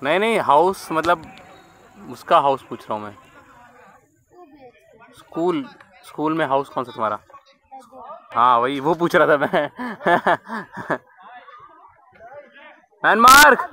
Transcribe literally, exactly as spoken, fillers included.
नहीं नहीं हाउस मतलब उसका हाउस पूछ रहा हूँ मैं। स्कूल स्कूल में हाउस कौन सा तुम्हारा? हाँ वही वो पूछ रहा था मैं। Man mark.